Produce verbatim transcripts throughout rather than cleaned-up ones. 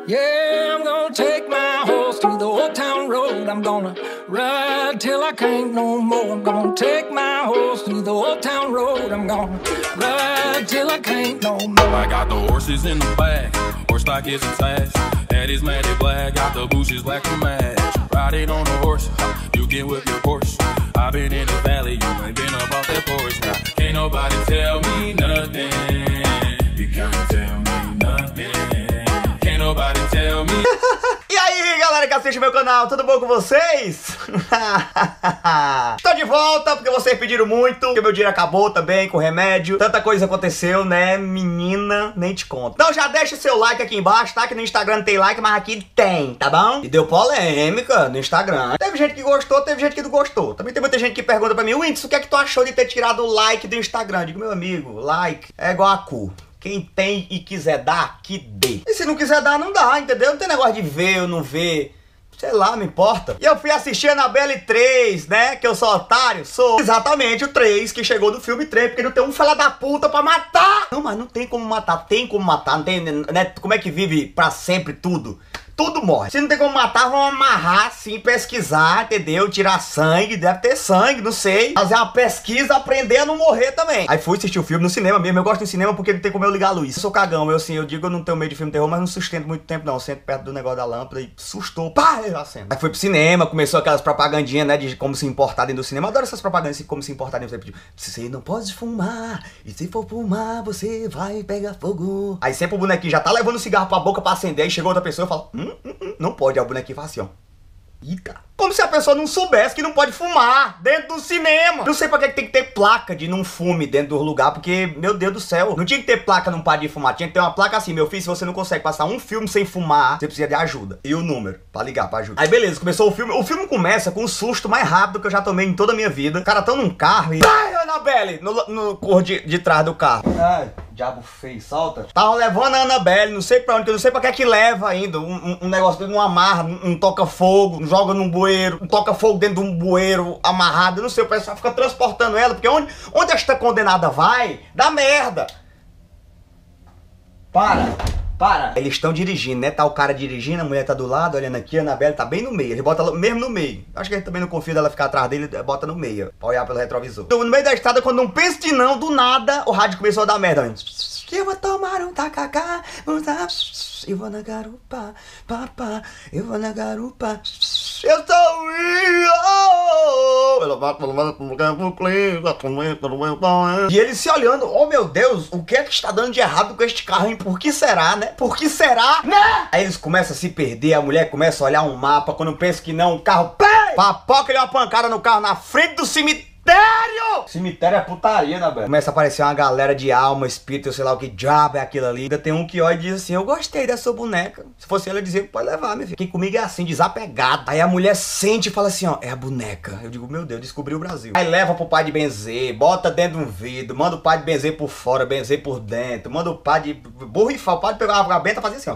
Yeah, I'm gonna take my horse to the old town road. I'm gonna ride till I can't no more. I'm gonna take my horse to the old town road. I'm gonna ride till I can't no more. I got the horses in the back, horse stock is attached. Head is matted black, got the bushes black to match. Riding on a horse, you get with your horse. I've been in the valley, you ain't been up off that porch. Now, can't nobody tell me nothing. You can't tell me nothing. Can't nobody tell me. E aí, galera que assiste meu canal, tudo bom com vocês? Estou de volta porque vocês pediram muito, porque meu dia acabou também com remédio. Tanta coisa aconteceu, né, menina? Nem te conto. Então já deixa o seu like aqui embaixo, tá? Que no Instagram não tem like, mas aqui tem, tá bom? E deu polêmica no Instagram. Teve gente que gostou, teve gente que não gostou. Também tem muita gente que pergunta pra mim: Whindersson, o que é que tu achou de ter tirado o like do Instagram? Eu digo, meu amigo, like é igual a cu. Quem tem e quiser dar, que dê. E se não quiser dar, não dá, entendeu? Não tem negócio de ver ou não ver. Sei lá, não importa. E eu fui assistir a Annabelle três, né? Que eu sou otário. Sou exatamente o três que chegou do filme três. Porque não tem um fela da puta pra matar. Não, mas não tem como matar. Tem como matar. Não tem, né? Como é que vive pra sempre tudo? Tudo morre. Se não tem como matar, vão amarrar assim, pesquisar, entendeu? Tirar sangue, deve ter sangue, não sei. Fazer uma pesquisa, aprender a não morrer também. Aí fui assistir o filme no cinema mesmo. Eu gosto do cinema porque não tem como eu ligar a luz. Eu sou cagão, eu assim, eu digo, eu não tenho medo de filme de terror, mas não sustento muito tempo não. Eu sento perto do negócio da lâmpada e sustou. Pá, eu acendo. Aí fui pro cinema, começou aquelas propagandinhas, né, de como se importar dentro do cinema. Eu adoro essas propagandas de como se importar dentro do cinema. Você não pode fumar, e se for fumar, você vai pegar fogo. Aí sempre o bonequinho já tá levando o cigarro pra boca pra acender, aí chegou outra pessoa e fala, hum, hum, hum, não pode. Aí o bonequinho fala assim, ó. Eita. Como se a pessoa não soubesse que não pode fumar dentro do cinema. Não sei pra que tem que ter placa de não fume dentro do lugar, porque, meu Deus do céu, não tinha que ter placa não pode de fumar. Tinha que ter uma placa assim, meu filho, se você não consegue passar um filme sem fumar, você precisa de ajuda. E o número, pra ligar pra ajuda. Aí beleza, começou o filme. O filme começa com o susto mais rápido que eu já tomei em toda a minha vida. O cara tão num carro e... Ai, Annabelle! No, no cor de, de trás do carro. Ai, diabo feio, solta. Tava levando a Annabelle, não sei pra onde, que eu não sei pra que é que leva ainda. Um, um, um negócio que não amarra, um, um toca-fogo, joga num bueiro, um toca-fogo dentro de um bueiro amarrado, eu não sei, o pessoal fica transportando ela, porque onde, onde esta condenada vai, dá merda. Para, para. Eles estão dirigindo, né? Tá o cara dirigindo, a mulher tá do lado, olhando aqui, a Annabelle tá bem no meio. Ele bota ela mesmo no meio. Acho que ele também não confia dela ficar atrás dele, bota no meio, pra olhar pelo retrovisor. Então, no meio da estrada, quando não pensa de não, do nada, o rádio começou a dar merda antes. Que eu vou tomar um tacacá, vamos dar... Eu vou na garupa, papá, eu vou na garupa. Eu sou E ele se olhando, oh meu Deus, o que é que está dando de errado com este carro, hein? Por que será, né? Por que será, né? Aí eles começam a se perder, a mulher começa a olhar um mapa, quando pensa que não, o carro, pé! Papoca, ele deu uma pancada no carro na frente do cemitério. Cemitério é putaria, né, velho? Começa a aparecer uma galera de alma, espírito, sei lá o que diabo é aquilo ali. Ainda tem um que olha e diz assim, eu gostei dessa sua boneca. Se fosse ela, dizia, pode levar, meu filho. Quem comigo é assim, desapegado. Aí a mulher sente e fala assim, ó, é a boneca. Eu digo, meu Deus, descobri o Brasil. Aí leva pro pai de benzer, bota dentro de um vidro, manda o pai de benzer por fora, benzer por dentro, manda o pai de borrifar, o pai de pegar uma água benta e fazer assim, ó.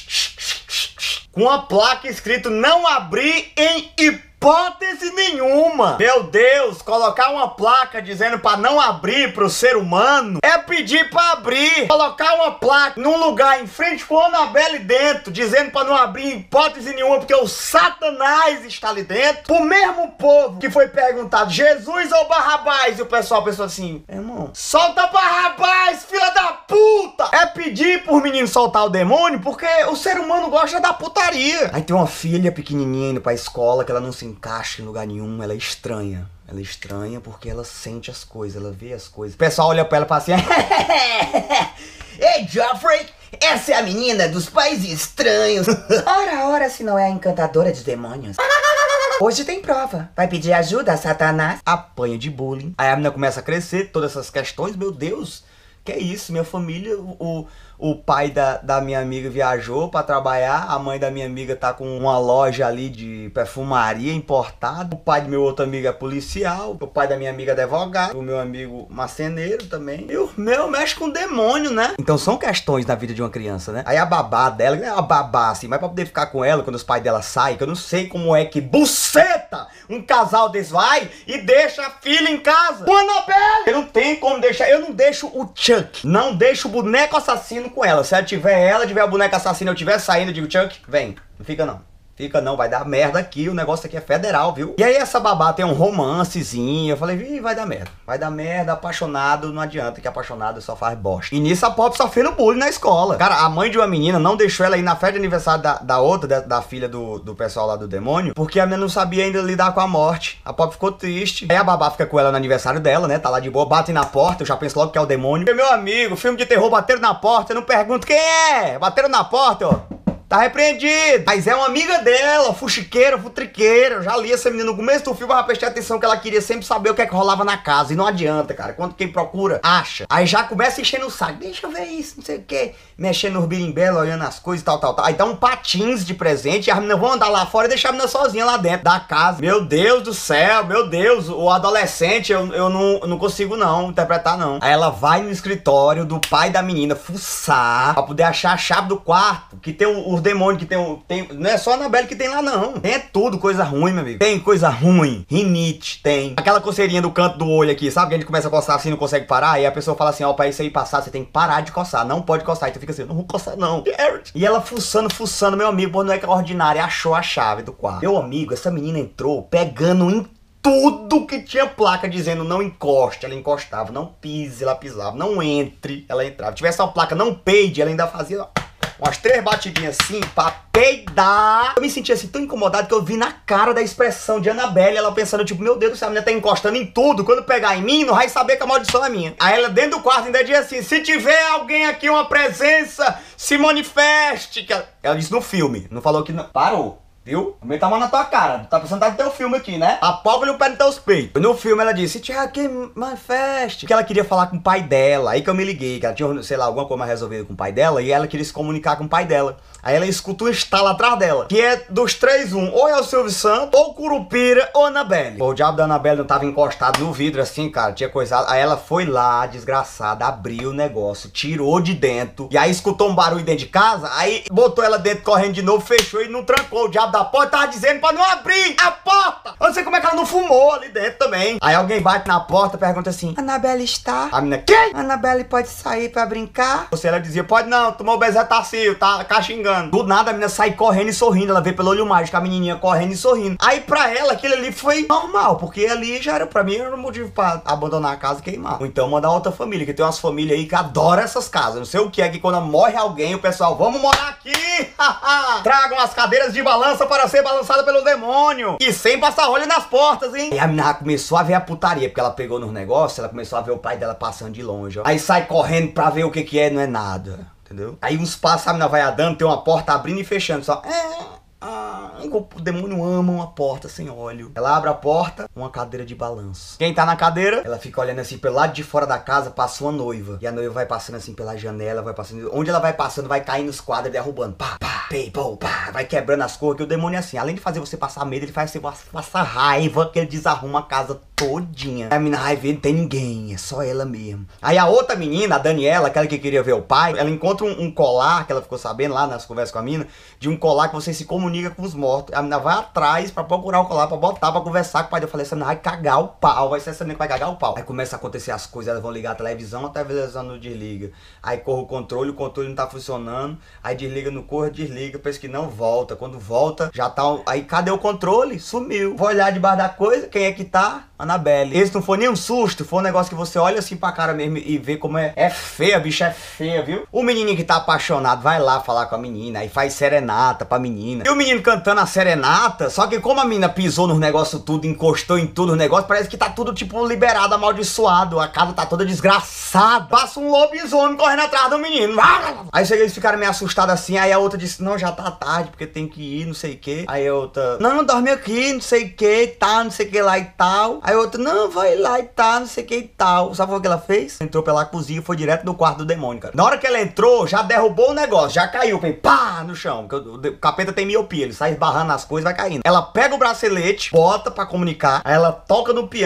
Com uma placa escrito, não abrir em hipótese nenhuma. Meu Deus, colocar uma placa dizendo pra não abrir pro ser humano é pedir pra abrir. Colocar uma placa num lugar em frente com a Annabelle dentro, dizendo pra não abrir em hipótese nenhuma, porque o Satanás está ali dentro. Pro mesmo povo que foi perguntado, Jesus ou Barrabás? E o pessoal pensou assim, irmão, solta Barrabás, filha da puta! É pedir por menino soltar o demônio, porque o ser humano gosta da putaria. Aí tem uma filha pequenininha indo pra escola que ela não se encaixa em lugar nenhum, ela é estranha. Ela é estranha porque ela sente as coisas, ela vê as coisas. O pessoal olha pra ela e fala assim, ei, Geoffrey, essa é a menina dos pais estranhos. Ora, ora, se não é a encantadora de demônios. Hoje tem prova. Vai pedir ajuda a Satanás. Apanha de bullying. Aí a menina começa a crescer, todas essas questões, meu Deus. Que é isso, minha família, o, o pai da, da minha amiga viajou pra trabalhar, a mãe da minha amiga tá com uma loja ali de perfumaria importada, o pai do meu outro amigo é policial, o pai da minha amiga é advogado, o meu amigo marceneiro também, e o meu mexe com demônio, né? Então são questões na vida de uma criança, né? Aí a babá dela, é uma babá assim, mas pra poder ficar com ela quando os pais dela saem, que eu não sei como é que buceta um casal desse vai e deixa a filha em casa com a Annabelle. Ele não tem como deixar deixar, eu não deixo o Chuck, não deixo o boneco assassino com ela. Se ela tiver ela, tiver o boneco assassino, eu tiver saindo, eu digo, Chuck, vem, não fica não. Fica não, vai dar merda aqui, o negócio aqui é federal, viu? E aí essa babá tem um romancezinho, eu falei, ih, vai dar merda. Vai dar merda, apaixonado, não adianta que apaixonado só faz bosta. E nisso a Pop sofrendo bullying na escola. Cara, a mãe de uma menina não deixou ela ir na festa de aniversário da, da outra, da, da filha do, do pessoal lá do demônio, porque a menina não sabia ainda lidar com a morte. A Pop ficou triste. Aí a babá fica com ela no aniversário dela, né? Tá lá de boa, bate na porta, eu já penso logo que é o demônio. E, meu amigo, filme de terror, bateram na porta, eu não pergunto quem é. Bateram na porta, ó. Tá repreendido. Mas é uma amiga dela, fuxiqueira, futriqueira. Eu já li essa menina no começo do filme, eu já prestei atenção que ela queria sempre saber o que é que rolava na casa. E não adianta, cara. Quando quem procura, acha. Aí já começa enchendo o saco. Deixa eu ver isso, não sei o quê. Mexendo nos birimbelos, olhando as coisas e tal, tal, tal. Aí dá um patins de presente e as meninas vão andar lá fora e deixar a menina sozinha lá dentro da casa. Meu Deus do céu, meu Deus. O adolescente, eu, eu não, não consigo não interpretar, não. Aí ela vai no escritório do pai da menina fuçar pra poder achar a chave do quarto. Que tem o, o demônio que tem, tem. Não é só a Annabelle que tem lá, não. Tem é tudo, coisa ruim, meu amigo. Tem coisa ruim. Rinite, tem. Aquela coceirinha do canto do olho aqui, sabe? Que a gente começa a coçar assim, não consegue parar. E a pessoa fala assim: ó, pra isso aí passar, você tem que parar de coçar. Não pode coçar. E tu fica assim: não vou coçar, não. E ela fuçando, fuçando, meu amigo, por não é que é ordinária, achou a chave do quarto. Meu amigo, essa menina entrou pegando em tudo que tinha placa dizendo não encoste, ela encostava. Não pise, ela pisava. Não entre, ela entrava. Se tivesse uma placa não peide, ela ainda fazia, ó, umas três batidinhas assim pra peidar. Eu me senti assim tão incomodado que eu vi na cara da expressão de Annabelle, ela pensando tipo, meu Deus do céu, a menina tá encostando em tudo. Quando pegar em mim, não vai saber que a maldição é minha. Aí ela dentro do quarto ainda diz assim, se tiver alguém aqui, uma presença, se manifeste. Que ela, ela disse no filme, não falou que não. Parou. Viu? O meio tá mal na tua cara. Tá pensando que tá no teu filme aqui, né? Apoga-lhe o pé nos teus peitos. No filme ela disse, se tiver aqui, manifeste. Que ela queria falar com o pai dela. Aí que eu me liguei, que ela tinha, sei lá, alguma coisa mais resolvida com o pai dela. E ela queria se comunicar com o pai dela. Aí ela escuta um estalo atrás dela. Que é dos três, um. Ou é o Silvio Santos, ou Curupira, ou Annabelle. Pô, o diabo da Annabelle não tava encostado no vidro assim, cara. Tinha coisado. Aí ela foi lá, desgraçada, abriu o negócio, tirou de dentro. E aí escutou um barulho dentro de casa. Aí botou ela dentro correndo de novo, fechou e não trancou. O diabo da porta tava dizendo pra não abrir a porta. Eu não sei como é que ela não fumou ali dentro também. Aí alguém bate na porta e pergunta assim, Annabelle está? A menina, quem? Annabelle pode sair pra brincar? Você, ela dizia, pode não, tomou o bezetacil, tá caxingando. Do nada a menina sai correndo e sorrindo. Ela vê pelo olho mágico a menininha correndo e sorrindo. Aí pra ela aquilo ali foi normal, porque ali já era, pra mim, era um motivo pra abandonar a casa e queimar. Ou então mandar outra família, que tem umas famílias aí que adoram essas casas. Não sei o que é que quando morre alguém, o pessoal, vamos morar aqui. Tragam as cadeiras de balança para ser balançada pelo demônio. E sem passar olho nas portas, hein? E a menina começou a ver a putaria, porque ela pegou nos negócios, ela começou a ver o pai dela passando de longe, ó. Aí sai correndo pra ver o que que é, não é nada. Entendeu? Aí uns passos, a menina vai andando, tem uma porta abrindo e fechando, só... É... Ah, o demônio ama uma porta sem óleo. Ela abre a porta, uma cadeira de balanço. Quem tá na cadeira, ela fica olhando assim pelo lado de fora da casa, passa uma noiva. E a noiva vai passando assim pela janela, vai passando... Onde ela vai passando, vai caindo nos quadros e derrubando. Pá, pá, pei, pô, pá. Vai quebrando as cores, que o demônio é assim. Além de fazer você passar medo, ele faz você passar raiva, que ele desarruma a casa todinha. A menina vai ver, não tem ninguém, é só ela mesmo. Aí a outra menina, a Daniela, aquela que queria ver o pai, ela encontra um, um colar, que ela ficou sabendo lá nas conversas com a menina, de um colar que você se comunica com os mortos. A menina vai atrás pra procurar o colar, pra botar, pra conversar com o pai. Eu falei, essa menina vai cagar o pau, vai ser essa menina que vai cagar o pau. Aí começa a acontecer as coisas, elas vão ligar a televisão, a televisão não desliga. Aí corre o controle, o controle não tá funcionando. Aí desliga no corre, desliga, pensa que não volta. Quando volta, já tá... Aí cadê o controle? Sumiu. Vou olhar debaixo da coisa, quem é que tá? Annabelle. Esse não foi nem um susto, foi um negócio que você olha assim pra cara mesmo e vê como é, é feia, bicha, é feia, viu? O menininho que tá apaixonado vai lá falar com a menina, aí faz serenata pra menina. E o menino cantando a serenata, só que como a menina pisou nos negócios tudo, encostou em tudo os negócios, parece que tá tudo tipo liberado, amaldiçoado, a casa tá toda desgraçada. Passa um lobisomem correndo atrás do menino. Aí eles ficaram meio assustados assim, aí a outra disse, não, já tá tarde, porque tem que ir, não sei o que. Aí a outra, não, dorme aqui, não sei o que, tá, não sei o que lá e tal. Aí a outra, não, vai lá e tá, não sei o que e tal. Sabe o que ela fez? Entrou pela cozinha e foi direto no quarto do demônio, cara. Na hora que ela entrou, já derrubou o negócio, já caiu, foi pá, no chão. Porque o, o capeta tem miopia, ele sai esbarrando nas coisas, vai caindo. Ela pega o bracelete, bota pra comunicar, aí ela toca no piano,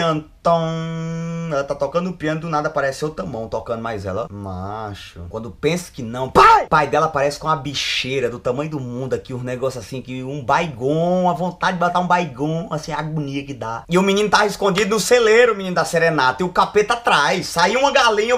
Tom. Ela tá tocando o piano, do nada aparece outra mão tocando mais ela. Macho. Quando pensa que não. Pai! Pai dela parece com uma bicheira do tamanho do mundo aqui. Um negócio assim que um baigon. A vontade de botar um baigon. Assim, a agonia que dá. E o menino tava escondido no celeiro, o menino da serenata. E o capeta atrás. Saiu uma galinha.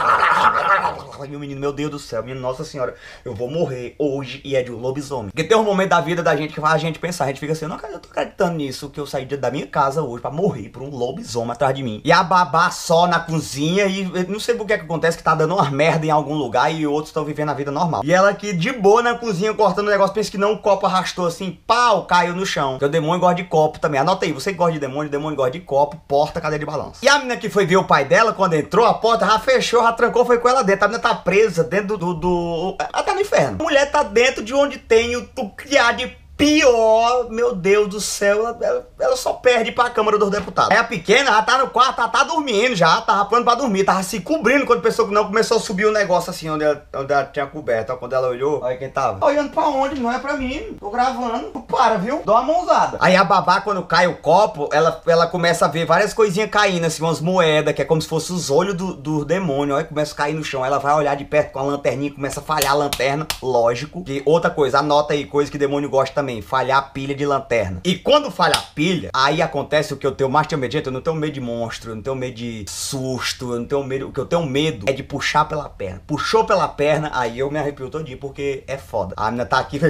E o menino, meu Deus do céu. Menino, nossa senhora. Eu vou morrer hoje. E é de um lobisomem. Porque tem um momento da vida da gente que faz a gente pensar. A gente fica assim, não, cara, eu tô acreditando nisso. Que eu saí da minha casa hoje pra morrer por um lobisomem atrás de mim. E a babá só na cozinha. E não sei por que que acontece, que tá dando umas merda em algum lugar e outros estão vivendo a vida normal. E ela aqui de boa na cozinha cortando o negócio, pensa que não, o copo arrastou assim, pau, caiu no chão. Porque o demônio gosta de copo também. Anota aí, você que gosta de demônio, o demônio gosta de copo, porta, cadeira de balanço. E a menina que foi ver o pai dela, quando entrou, a porta já fechou, já trancou, foi com ela dentro. A menina tá presa dentro do... do... Ela tá no inferno. A mulher tá dentro de onde tem o, o criado de pior, meu Deus do céu, ela, ela, ela só perde pra Câmara dos Deputados. Aí a pequena, ela tá no quarto, ela tá dormindo já, tava pronto pra dormir, tava se cobrindo quando pensou que não, começou a subir o um negócio assim, onde ela, onde ela tinha coberto. Ó, quando ela olhou, olha quem tava. Olhando pra onde? Não é pra mim, tô gravando. Para, viu? Dá uma mãozada. Aí a babá, quando cai o copo, ela, ela começa a ver várias coisinhas caindo, assim, umas moedas, que é como se fosse os olhos do, do demônio. Aí começa a cair no chão, ela vai olhar de perto com a lanterninha, começa a falhar a lanterna, lógico. E outra coisa, anota aí, coisa que demônio gosta também, falhar a pilha de lanterna. E quando falha a pilha, aí acontece o que eu tenho mais tenho medo. Gente, eu não tenho medo de monstro, eu não tenho medo de susto, eu não tenho medo. O que eu tenho medo é de puxar pela perna. Puxou pela perna, aí eu me arrepio todinho, porque é foda. A menina tá aqui e fez...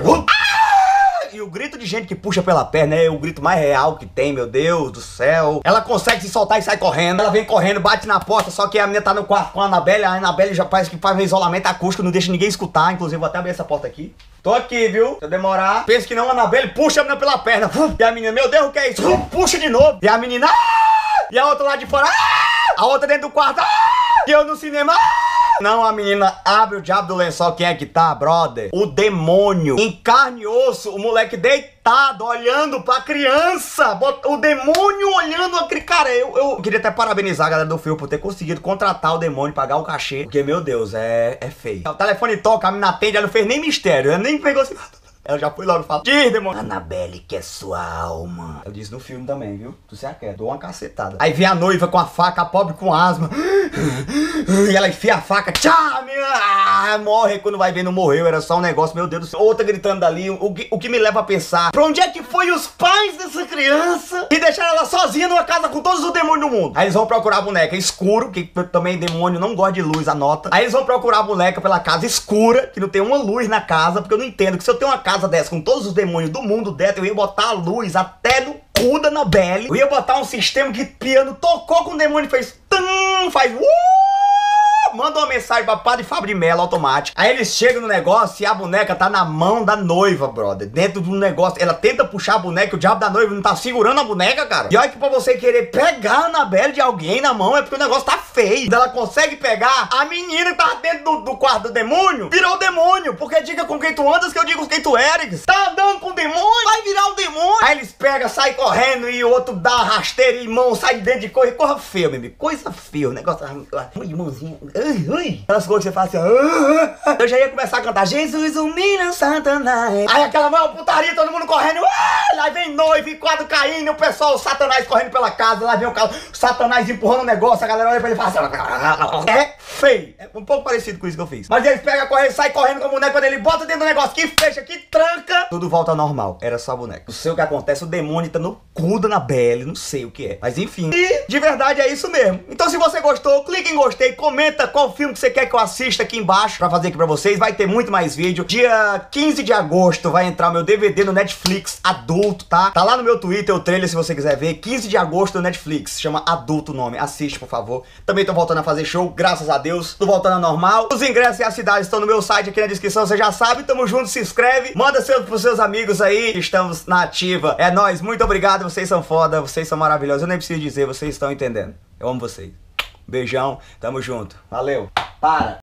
E o grito de gente que puxa pela perna é o grito mais real que tem, meu Deus do céu. Ela consegue se soltar e sai correndo. Ela vem correndo, bate na porta, só que a menina tá no quarto com a Anabelle. A Anabelle já parece que faz um isolamento acústico, não deixa ninguém escutar. Inclusive, vou até abrir essa porta aqui. Tô aqui, viu? Se eu demorar, pensa que não, a Anabelle puxa a menina pela perna. E a menina, meu Deus, o que é isso? Puxa de novo. E a menina... E a outra lá de fora... A outra dentro do quarto... E eu no cinema... Não, a menina abre o diabo do lençol. Quem é que tá, brother? O demônio, em carne e osso. O moleque deitado, olhando pra criança. O demônio olhando a criança. Cara, eu, eu queria até parabenizar a galera do filme por ter conseguido contratar o demônio, pagar o cachê. Porque, meu Deus, é, é feio. O telefone toca, a menina atende, ela não fez nem mistério. Ela nem pegou assim... Ela já foi logo e falou: diz, demônio. Anabelle, que é sua alma. Eu disse no filme também, viu? Tu se aquieta, dou uma cacetada. Aí vem a noiva com a faca, a pobre com asma. E ela enfia a faca. Tchau, minha. Ah, morre. Quando vai ver, não morreu. Era só um negócio, meu Deus do céu. Outra gritando dali. O que, o que me leva a pensar: pra onde é que foi os pais dessa criança? E deixaram ela sozinha numa casa com todos os demônios do mundo. Aí eles vão procurar a boneca escuro, que também demônio não gosta de luz, anota. Aí eles vão procurar a boneca pela casa escura, que não tem uma luz na casa. Porque eu não entendo que se eu tenho uma casa dessa com todos os demônios do mundo dentro, eu ia botar a luz até no cu da Anabelle. Eu ia botar um sistema que piano tocou com o demônio e fez tum, faz uh, manda uma mensagem pra Padre Fábio de Mello automático. Aí eles chegam no negócio e a boneca tá na mão da noiva, brother. Dentro do negócio, ela tenta puxar a boneca, o diabo da noiva não tá segurando a boneca, cara. E olha que pra você querer pegar a Anabelle de alguém na mão é porque o negócio tá feio. Ela consegue pegar a menina que tá dentro do, do quarto do demônio, virou o demônio. Porque diga com quem tu andas que eu digo com quem tu eres. Tá andando com o demônio, vai virar o demônio. Aí eles pegam, saem correndo e o outro dá uma rasteira e mão sai de dentro de coisa. Coisa feia, meu amigo. Coisa feia. O negócio... Ui, mãozinha. Ui, ui. Aquelas coisas que você faz assim... Uh, eu já ia começar a cantar Jesus humilha Satanás. Aí aquela maior putaria, todo mundo correndo. Uh, lá vem noiva e quadro caindo. O pessoal, o Satanás correndo pela casa. Lá vem o, cara, o Satanás empurrando o negócio. A galera olha pra ele e fala assim... É feio. É um pouco parecido com isso que eu fiz. Mas eles pegam, correm, saem correndo com a boneca. Quando ele bota dentro do negócio que fecha, que tranca, tudo volta ao normal. Era só a boneca. Não sei o que acontece. O demônio tá no cu da Anabelle. Não sei o que é. Mas enfim. E de verdade é isso mesmo. Então se você gostou, clique em gostei. Comenta qual filme que você quer que eu assista aqui embaixo pra fazer aqui pra vocês. Vai ter muito mais vídeo. Dia quinze de agosto vai entrar o meu D V D no Netflix adulto, tá? Tá lá no meu Twitter o trailer se você quiser ver. quinze de agosto no Netflix. Chama Adulto o nome. Assiste, por favor. Também tô voltando a fazer show, graças a Deus. Tô voltando ao normal. Os ingressos e a cidade estão no meu site aqui na descrição. Você já sabe. Tamo junto, se inscreve. Manda seu, pros seus amigos aí. Estamos na ativa. É nóis. Muito obrigado. Vocês são foda. Vocês são maravilhosos. Eu nem preciso dizer. Vocês estão entendendo. Eu amo vocês. Beijão. Tamo junto. Valeu. Para.